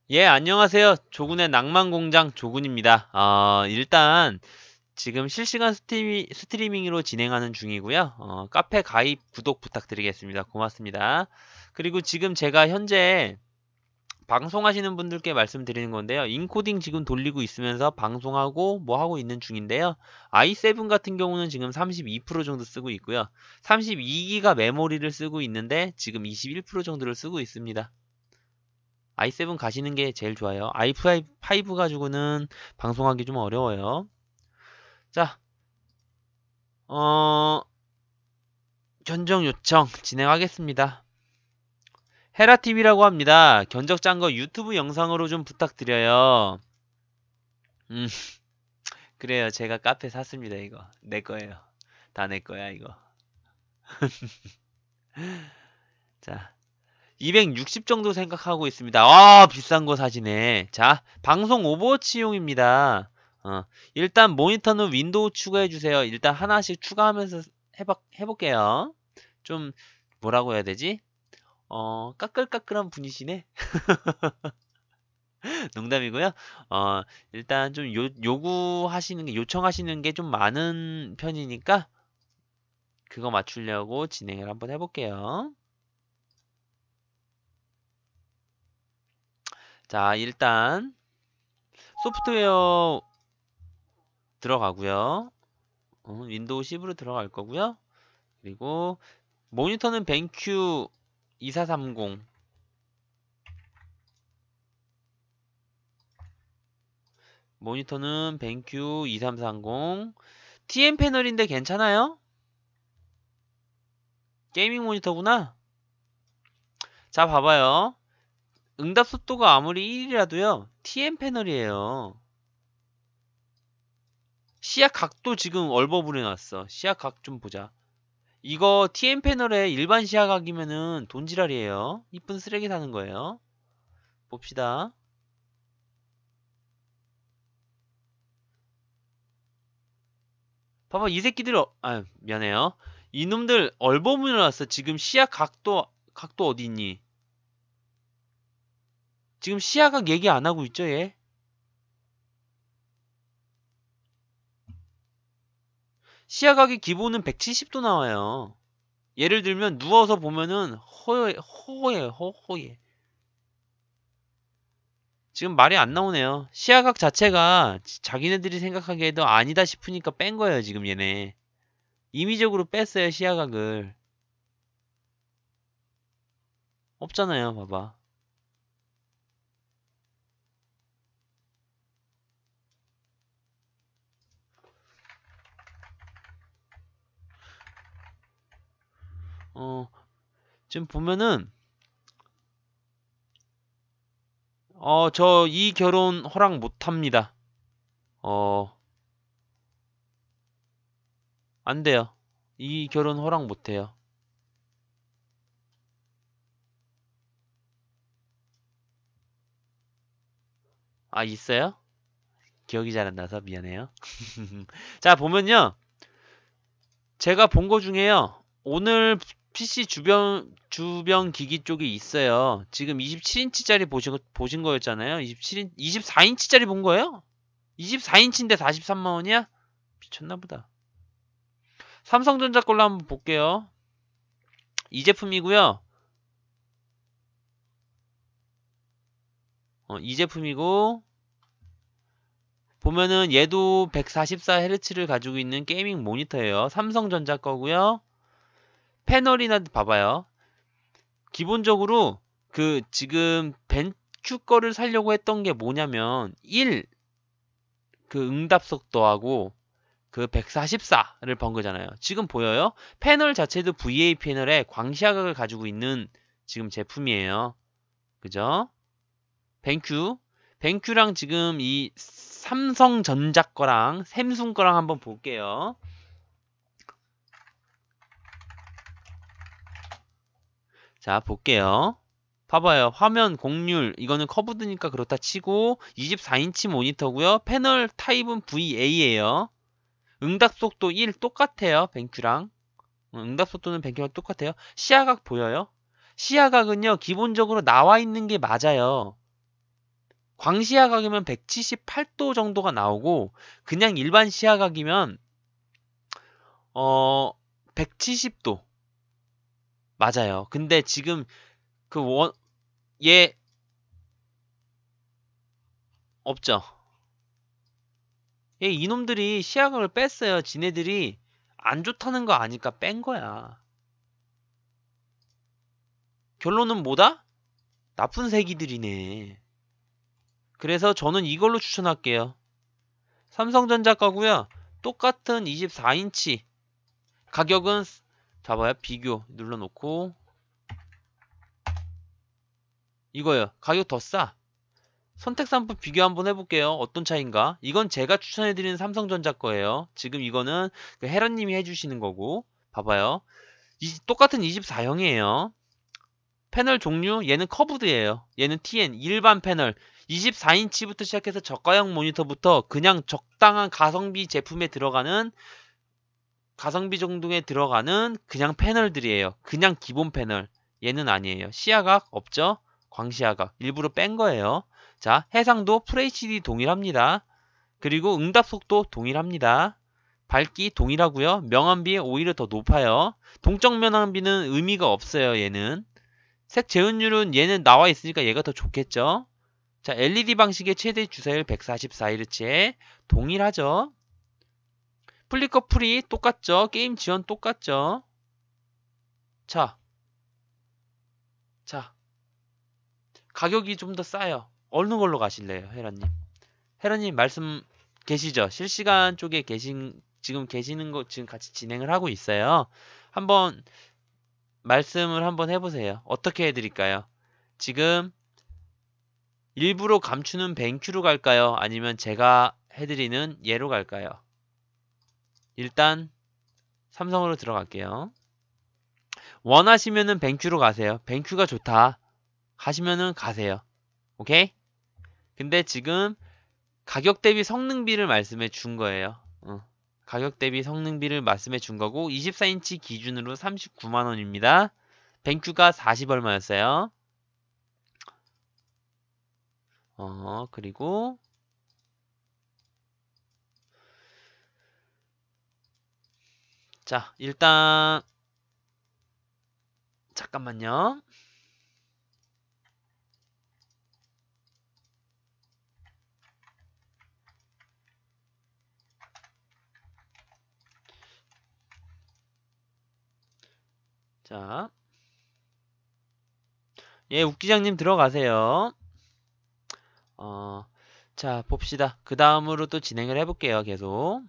예, 안녕하세요. 조군의 낭만공장 조군입니다. 일단 지금 실시간 스트리밍으로 진행하는 중이고요. 카페 가입, 구독 부탁드리겠습니다. 고맙습니다. 그리고 지금 제가 현재 방송하시는 분들께 말씀드리는 건데요. 인코딩 지금 돌리고 있으면서 방송하고 뭐 하고 있는 중인데요. i7 같은 경우는 지금 32% 정도 쓰고 있고요. 32기가 메모리를 쓰고 있는데 지금 21% 정도를 쓰고 있습니다. i7 가시는 게 제일 좋아요. i5 가지고는 방송하기 좀 어려워요. 자, 견적 요청 진행하겠습니다. 헤라TV라고 합니다. 견적 짠 거 유튜브 영상으로 좀 부탁드려요. 음, 그래요. 제가 카페 샀습니다, 이거. 내 거예요. 다 내 거야, 이거. 자, 260 정도 생각하고 있습니다. 비싼 거 사지네. 자, 방송 오버워치용입니다. 일단 모니터는 윈도우 추가해주세요. 일단 하나씩 추가하면서 해볼게요. 좀, 뭐라고 해야 되지? 까끌까끌한 분이시네? 농담이고요. 일단 좀 요청하시는 게 좀 많은 편이니까, 그거 맞추려고 진행을 한번 해볼게요. 자, 일단, 소프트웨어 들어가고요. 윈도우 10으로 들어갈 거고요. 그리고 모니터는 벤큐 2430. 모니터는 벤큐 2330. TN 패널인데 괜찮아요? 게이밍 모니터구나. 자, 봐봐요. 응답 속도가 아무리 1이라도요. TN 패널이에요. 시야 각도 지금 얼버무려 놨어. 시야 각 좀 보자. 이거 TN 패널에 일반 시야 각이면은 돈지랄이에요. 이쁜 쓰레기 사는 거예요. 봅시다. 봐봐, 이 새끼들, 미안해요. 이놈들 얼버무려 놨어. 지금 시야 각도 어디 있니? 지금 시야각 얘기 안 하고 있죠, 얘? 시야각의 기본은 170도 나와요. 예를 들면, 누워서 보면은, 허해. 지금 말이 안 나오네요. 시야각 자체가 자기네들이 생각하기에도 아니다 싶으니까 뺀 거예요, 지금 얘네. 임의적으로 뺐어요, 시야각을. 없잖아요, 봐봐. 어, 지금 보면은, 저 이 결혼 허락 못 합니다. 어, 안 돼요. 이 결혼 허락 못 해요. 아, 있어요? 기억이 잘 안 나서 미안해요. 자, 보면요. 제가 본 거 중에요. 오늘 PC 주변 기기 쪽에 있어요. 지금 27인치짜리 보신 거였잖아요. 24인치짜리 본 거예요? 24인치인데 43만 원이야? 미쳤나 보다. 삼성전자 걸로 한번 볼게요. 이 제품이고요. 이 제품이고 보면은 얘도 144Hz를 가지고 있는 게이밍 모니터예요. 삼성전자 거고요. 패널이나 봐봐요. 기본적으로 그 지금 벤큐 거를 살려고 했던 게 뭐냐면 1, 그 응답 속도하고 그 144를 번 거잖아요. 지금 보여요? 패널 자체도 VA 패널에 광시야각을 가지고 있는 지금 제품이에요. 그죠? 벤큐. 벤큐랑 지금 이 삼성전자 거랑 샘숭 거랑 한번 볼게요. 자, 볼게요. 봐봐요. 화면 공률, 이거는 커브드니까 그렇다 치고 24인치 모니터고요. 패널 타입은 VA예요. 응답 속도 1 똑같아요. 벤큐랑. 응답 속도는 벤큐랑 똑같아요. 시야각 보여요? 시야각은요, 기본적으로 나와 있는 게 맞아요. 광시야각이면 178도 정도가 나오고 그냥 일반 시야각이면 170도 맞아요. 근데 지금 얘 없죠. 얘 이놈들이 시야각을 뺐어요. 지네들이 안 좋다는 거 아니까 뺀 거야. 결론은 뭐다? 나쁜 새끼들이네. 그래서 저는 이걸로 추천할게요. 삼성전자 거고요. 똑같은 24인치. 가격은 잡아요. 비교 눌러놓고 이거요. 가격 더 싸. 선택 상품 비교 한번 해볼게요. 어떤 차이인가? 이건 제가 추천해드리는 삼성전자 거예요. 지금 이거는 그 헤라님이 해주시는 거고. 봐봐요. 똑같은 24형이에요. 패널 종류 얘는 커브드예요. 얘는 TN 일반 패널 24인치부터 시작해서 저가형 모니터부터 그냥 적당한 가성비 제품에 들어가는 가성비 정도에 들어가는 그냥 패널들이에요. 그냥 기본 패널. 얘는 아니에요. 시야각 없죠? 광시야각 일부러 뺀 거예요. 자, 해상도 FHD 동일합니다. 그리고 응답 속도 동일합니다. 밝기 동일하고요. 명암비 오히려 더 높아요. 동적 명암비는 의미가 없어요. 얘는. 색 재현율은 얘는 나와 있으니까 얘가 더 좋겠죠. 자, LED 방식의 최대 주사율 144Hz에 동일하죠. 플리커 프리 똑같죠. 게임 지원 똑같죠. 자, 가격이 좀 더 싸요. 어느 걸로 가실래요, 헤라님? 헤라님 말씀 계시죠? 실시간 쪽에 지금 계시는 거 지금 같이 진행을 하고 있어요. 한번 말씀을 한번 해보세요. 어떻게 해드릴까요? 지금 일부러 감추는 뱅큐로 갈까요? 아니면 제가 해드리는 얘로 갈까요? 일단 삼성으로 들어갈게요. 원하시면은 뱅큐로 가세요. 뱅큐가 좋다 하시면은 가세요. 오케이? 근데 지금 가격 대비 성능비를 말씀해 준 거예요. 가격 대비 성능비를 말씀해 준 거고 24인치 기준으로 39만원입니다. 뱅큐가 40 얼마였어요. 그리고 자, 일단 잠깐만요. 자, 예, 욱기장님 들어가세요. 자, 봅시다. 그 다음으로 또 진행을 해볼게요. 계속.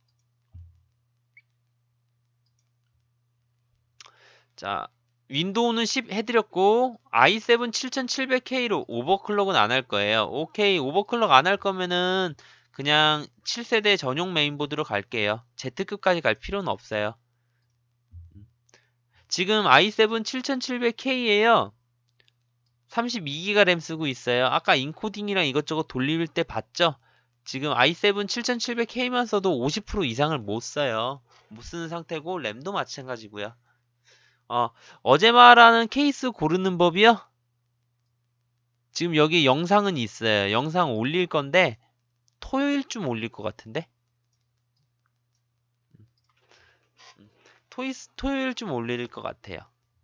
자, 윈도우는 10 해드렸고 i7 7700K로 오버클럭은 안 할 거예요. 오케이, 오버클럭 안 할 거면은 그냥 7세대 전용 메인보드로 갈게요. Z급까지 갈 필요는 없어요. 지금 i7 7700K예요. 32기가 램 쓰고 있어요. 아까 인코딩이랑 이것저것 돌릴 때 봤죠? 지금 i7 7700K만 써도 50% 이상을 못 써요. 못 쓰는 상태고 램도 마찬가지고요. 어제 말하는 케이스 고르는 법이요? 지금 여기 영상은 있어요. 영상 올릴 건데 토요일쯤 올릴 것 같은데? 토요일쯤 올릴 것 같아요.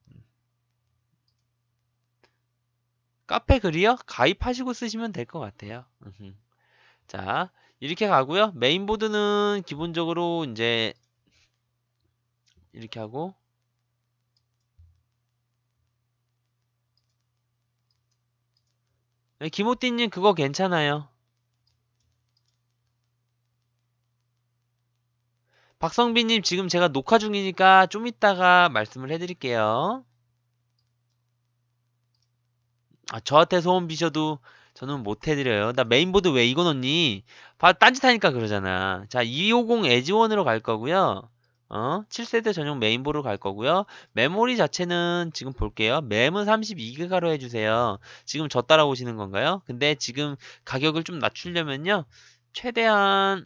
카페 글이요? 가입하시고 쓰시면 될 것 같아요. 자, 이렇게 가고요. 메인보드는 기본적으로 이제 이렇게 하고 네, 김호띠님 그거 괜찮아요. 박성빈님 지금 제가 녹화 중이니까 좀 이따가 말씀을 해드릴게요. 저한테 소원 비셔도 저는 못 해드려요. 나 메인보드 왜 이거 넣니? 딴짓하니까 그러잖아. 자, 250 에지원으로 갈 거고요. 7세대 전용 메인보드로 갈 거고요. 메모리 자체는 지금 볼게요. 램은 32기가로 해주세요. 지금 저 따라오시는 건가요? 근데 지금 가격을 좀 낮추려면요. 최대한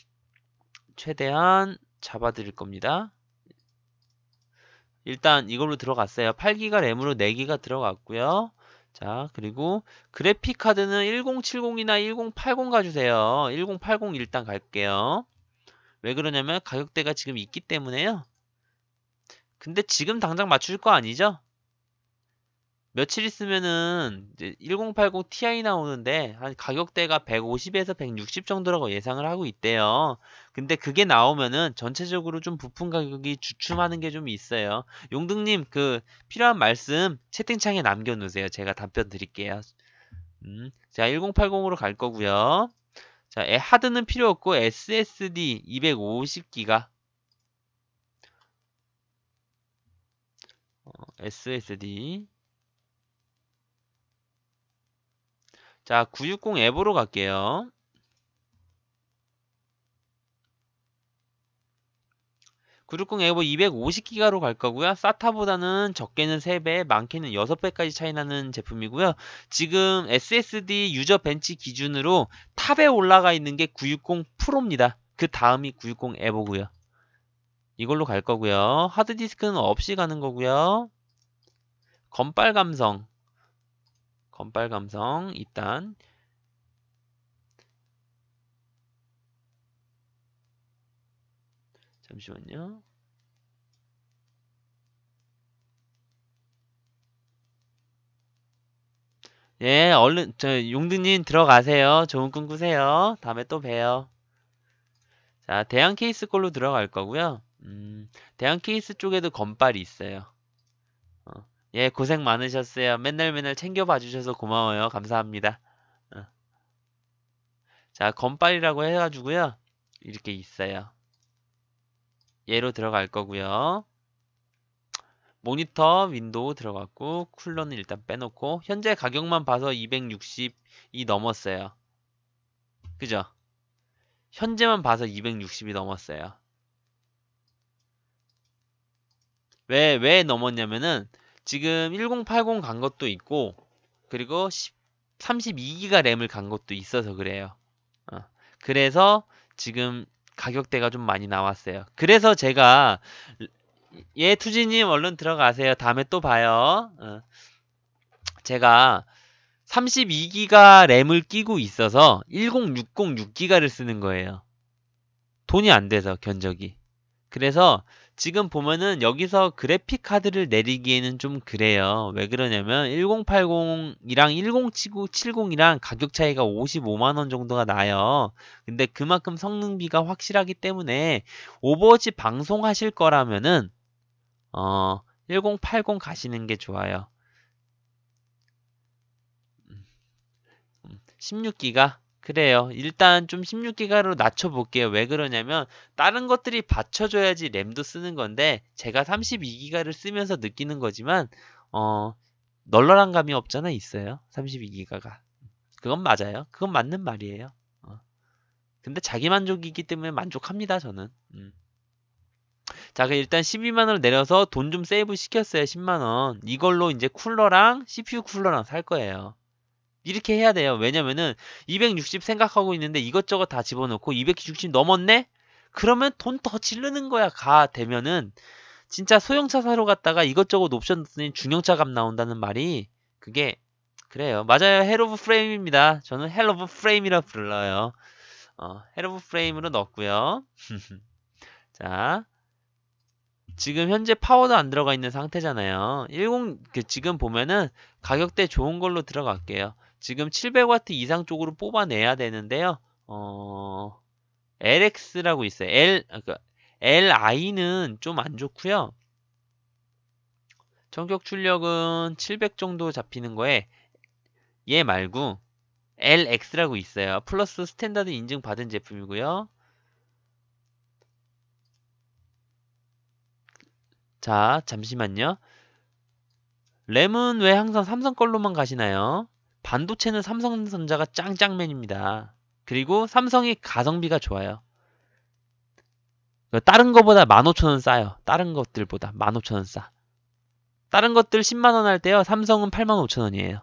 잡아드릴 겁니다. 일단 이걸로 들어갔어요. 8기가 램으로 4기가 들어갔고요. 자, 그리고 그래픽 카드는 1070이나 1080 가주세요. 1080 일단 갈게요. 왜 그러냐면 가격대가 지금 있기 때문에요. 근데 지금 당장 맞출 거 아니죠? 며칠 있으면은 이제 1080 Ti 나오는데 한 가격대가 150에서 160 정도라고 예상을 하고 있대요. 근데 그게 나오면은 전체적으로 좀 부품 가격이 주춤하는 게 좀 있어요. 용등님 그 필요한 말씀 채팅창에 남겨놓으세요. 제가 답변 드릴게요. 자, 1080으로 갈 거고요. 자, 하드는 필요 없고 SSD 250기가 SSD. 자, 960 에보로 갈게요. 960 에보 250기가로 갈 거고요. 사타보다는 적게는 3배, 많게는 6배까지 차이 나는 제품이고요. 지금 SSD 유저 벤치 기준으로 탑에 올라가 있는 게 960 프로입니다. 그 다음이 960 에보고요. 이걸로 갈 거고요. 하드디스크는 없이 가는 거고요. 건빨 감성 일단 잠시만요. 예, 얼른 용드님 들어가세요. 좋은 꿈 꾸세요. 다음에 또 봬요. 자, 대형 케이스 걸로 들어갈 거고요. 대형 케이스 쪽에도 건빨이 있어요. 예, 고생 많으셨어요. 맨날 맨날 챙겨봐 주셔서 고마워요. 감사합니다. 어. 자, 건빨이라고 해가지고요. 이렇게 있어요. 얘로 들어갈 거고요. 모니터 윈도우 들어갔고 쿨러는 일단 빼놓고 현재 가격만 봐서 260이 넘었어요. 그죠? 현재만 봐서 260이 넘었어요. 왜 넘었냐면은 지금 1080 간 것도 있고 그리고 32기가 램을 간 것도 있어서 그래요. 그래서 지금 가격대가 좀 많이 나왔어요. 그래서 제가 예, 투지님 얼른 들어가세요. 다음에 또 봐요. 제가 32기가 램을 끼고 있어서 1060 6기가를 쓰는 거예요. 돈이 안 돼서 견적이. 그래서 지금 보면은 여기서 그래픽 카드를 내리기에는 좀 그래요. 왜 그러냐면 1080이랑 1070이랑 가격 차이가 55만원 정도가 나요. 근데 그만큼 성능비가 확실하기 때문에 오버워치 방송하실 거라면은 1080 가시는 게 좋아요. 16기가? 그래요. 일단 좀 16기가로 낮춰볼게요. 왜 그러냐면 다른 것들이 받쳐줘야지 램도 쓰는 건데 제가 32기가를 쓰면서 느끼는 거지만 널널한 감이 없잖아 있어요. 32기가가. 그건 맞아요. 그건 맞는 말이에요. 근데 자기 만족이기 때문에 만족합니다. 저는. 자, 그럼 일단 12만원을 내려서 돈 좀 세이브 시켰어요. 10만원. 이걸로 이제 쿨러랑 CPU 쿨러랑 살 거예요. 이렇게 해야 돼요. 왜냐면은 260 생각하고 있는데 이것저것 다 집어넣고 260 넘었네? 그러면 돈 더 지르는 거야. 되면은 진짜 소형차 사러 갔다가 이것저것 옵션 넣더니 중형차 값 나온다는 말이 그게 그래요. 맞아요. 헬 오브 프레임입니다. 저는 헬 오브 프레임이라 불러요. 헬 오브 프레임으로 넣었고요. 자, 지금 현재 파워도 안 들어가 있는 상태잖아요. 지금 보면은 가격대 좋은 걸로 들어갈게요. 지금 700W 이상 쪽으로 뽑아내야 되는데요. LX라고 있어요. LI는 좀 안 좋고요. 전격 출력은 700 정도 잡히는 거에 얘 말고 LX라고 있어요. 플러스 스탠다드 인증 받은 제품이고요. 자, 잠시만요. 램은 왜 항상 삼성 걸로만 가시나요? 반도체는 삼성전자가 짱짱맨입니다. 그리고 삼성이 가성비가 좋아요. 다른 거보다 15,000원 싸요. 다른 것들보다 15,000원 싸. 다른 것들 10만원 할 때요. 삼성은 85,000원이에요.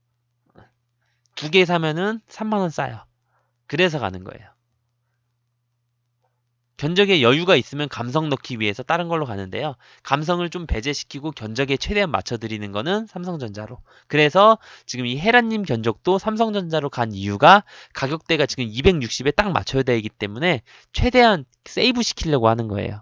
두 개 사면은 3만원 싸요. 그래서 가는 거예요. 견적에 여유가 있으면 감성 넣기 위해서 다른 걸로 가는데요. 감성을 좀 배제시키고 견적에 최대한 맞춰드리는 거는 삼성전자로. 그래서 지금 이 헤라님 견적도 삼성전자로 간 이유가 가격대가 지금 260에 딱 맞춰야 되기 때문에 최대한 세이브 시키려고 하는 거예요.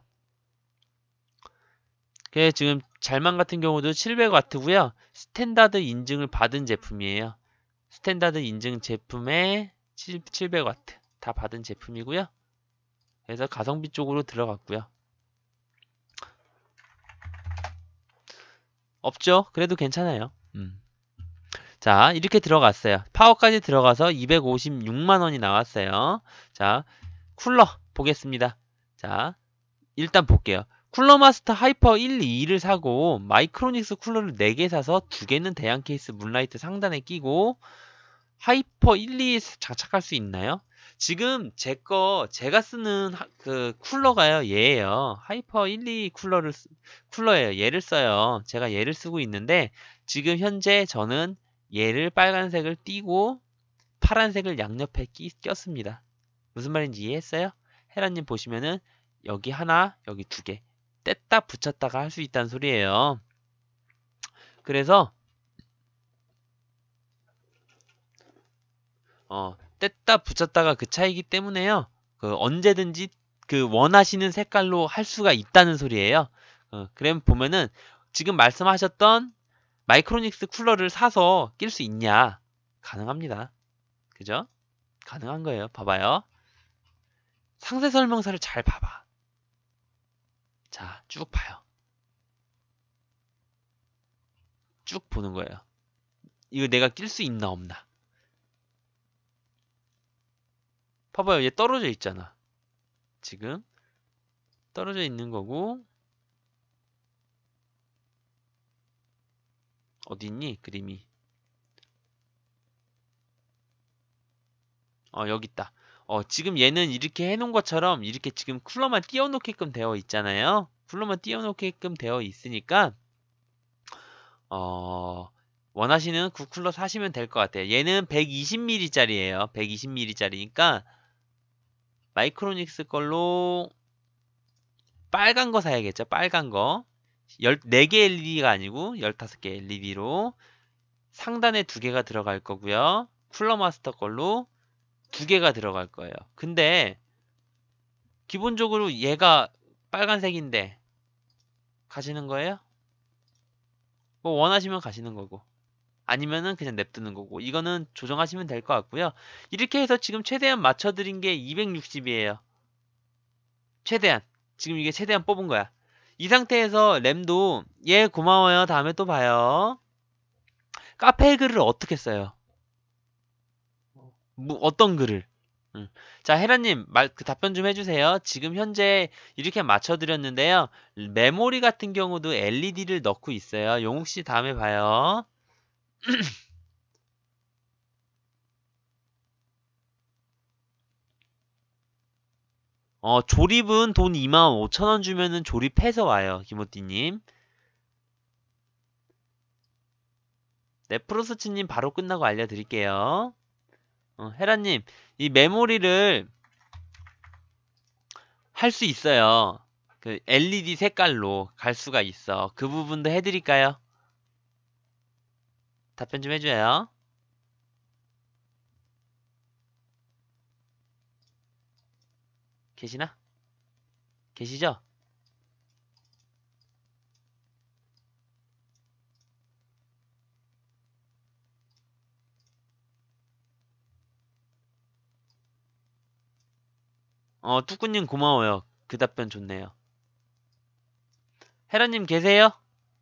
그래서 지금 잘만 같은 경우도 700W고요. 스탠다드 인증을 받은 제품이에요. 스탠다드 인증 제품에 700W 다 받은 제품이고요. 그래서 가성비 쪽으로 들어갔고요. 없죠? 그래도 괜찮아요. 자, 이렇게 들어갔어요. 파워까지 들어가서 256만원이 나왔어요. 자, 쿨러 보겠습니다. 자, 일단 볼게요. 쿨러마스터 하이퍼 1, 2를 사고 마이크로닉스 쿨러를 4개 사서 2개는 대형 케이스 문라이트 상단에 끼고 하이퍼 1, 2 장착할 수 있나요? 지금 제가 쓰는 그 쿨러가요, 얘예요. 하이퍼 1, 2 쿨러예요. 얘를 써요. 제가 얘를 쓰고 있는데 지금 현재 저는 얘를 빨간색을 띄고 파란색을 양옆에 꼈습니다. 무슨 말인지 이해했어요? 헤라님 보시면은 여기 하나, 여기 2개 뗐다 붙였다가 할 수 있다는 소리예요. 그래서 뗐다 붙였다가 그 차이기 때문에요. 언제든지 원하시는 색깔로 할 수가 있다는 소리예요. 그럼 보면은 지금 말씀하셨던 마이크로닉스 쿨러를 사서 낄 수 있냐? 가능합니다. 그죠? 가능한 거예요. 봐봐요. 상세 설명서를 잘 봐봐. 자, 쭉 봐요. 쭉 보는 거예요. 이거 내가 낄 수 있나 없나? 봐봐요. 얘 떨어져 있잖아. 지금 떨어져 있는 거고 어디 있니? 그림이. 여기 있다. 지금 얘는 이렇게 해놓은 것처럼 이렇게 지금 쿨러만 띄워놓게끔 되어 있잖아요. 쿨러만 띄워놓게끔 되어 있으니까 원하시는 그 쿨러 사시면 될 것 같아요. 얘는 120mm짜리예요. 120mm짜리니까 마이크로닉스 걸로 빨간 거 사야겠죠. 빨간 거. 4개 LED가 아니고 15개 LED로 상단에 2개가 들어갈 거고요. 쿨러 마스터 걸로 2개가 들어갈 거예요. 근데 기본적으로 얘가 빨간색인데 가시는 거예요? 뭐 원하시면 가시는 거고 아니면은 그냥 냅두는 거고 이거는 조정하시면 될 것 같고요. 이렇게 해서 지금 최대한 맞춰드린 게 260이에요. 최대한. 지금 이게 최대한 뽑은 거야. 이 상태에서 램도 얘 고마워요. 다음에 또 봐요. 카페 글을 어떻게 써요? 어떤 글을? 자, 헤라님, 답변 좀 해주세요. 지금 현재 이렇게 맞춰드렸는데요. 메모리 같은 경우도 LED를 넣고 있어요. 용욱씨 다음에 봐요. 조립은 돈 25,000원 주면은 조립해서 와요. 김호띠님. 네, 프로스치님 바로 끝나고 알려드릴게요. 헤라님, 이 메모리를 할 수 있어요. 그 LED 색깔로 갈 수가 있어. 그 부분도 해드릴까요? 답변 좀 해줘요. 계시나? 계시죠? 뚜꾸님 고마워요. 그 답변 좋네요. 헤라님 계세요?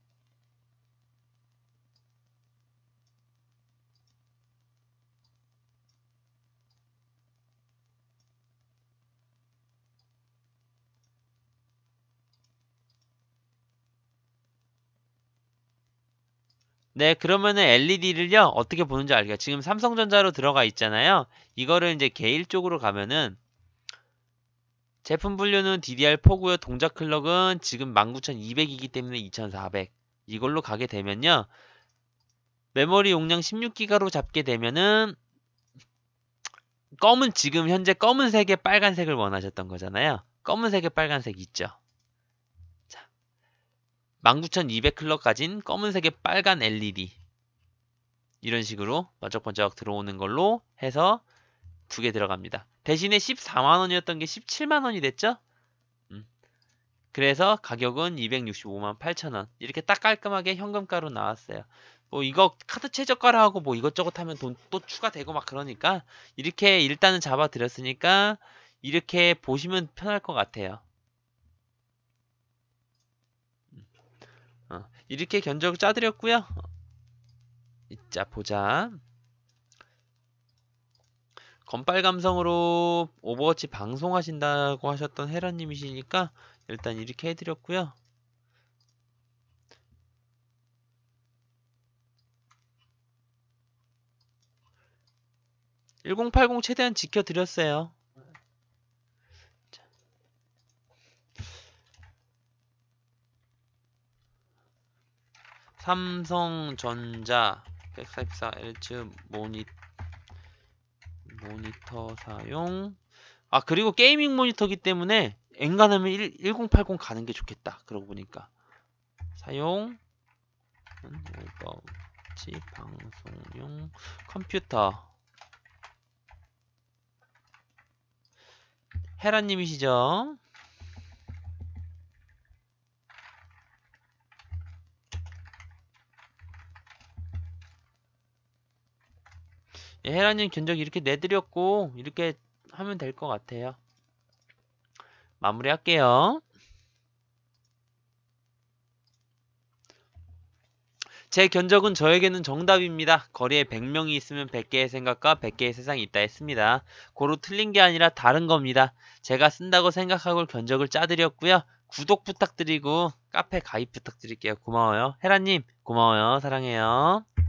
네, 그러면은 LED를요, 어떻게 보는지 알게요. 지금 삼성전자로 들어가 있잖아요. 이거를 이제 게일 쪽으로 가면은, 제품 분류는 DDR4고요. 동작 클럭은 지금 19200이기 때문에 2400. 이걸로 가게 되면요. 메모리 용량 16기가로 잡게 되면은, 지금 현재 검은색에 빨간색을 원하셨던 거잖아요. 검은색에 빨간색 있죠. 자, 19200 클럭 가진 검은색에 빨간 LED. 이런 식으로 번쩍번쩍 들어오는 걸로 해서 2개 들어갑니다. 대신에 14만원이었던 게 17만원이 됐죠? 그래서 가격은 265만 8천원. 이렇게 딱 깔끔하게 현금가로 나왔어요. 뭐 이거 카드 최저가라 하고 뭐 이것저것 하면 돈 또 추가되고 막 그러니까 이렇게 일단은 잡아드렸으니까 이렇게 보시면 편할 것 같아요. 이렇게 견적 짜드렸고요. 자, 보자. 건빨 감성으로 오버워치 방송하신다고 하셨던 헤라님이시니까 일단 이렇게 해드렸고요. (1080) 최대한 지켜드렸어요. 삼성전자 144Hz 모니터 사용. 그리고 게이밍 모니터기 때문에 엔간하면 1080 가는 게 좋겠다. 그러고 보니까 사용 오버워치 방송용 컴퓨터. 헤라님이시죠? 예, 헤라님 견적 이렇게 내드렸고 이렇게 하면 될 것 같아요. 마무리할게요. 제 견적은 저에게는 정답입니다. 거리에 100명이 있으면 100개의 생각과 100개의 세상이 있다 했습니다. 고로 틀린 게 아니라 다른 겁니다. 제가 쓴다고 생각하고 견적을 짜드렸고요. 구독 부탁드리고 카페 가입 부탁드릴게요. 고마워요. 헤라님 고마워요. 사랑해요.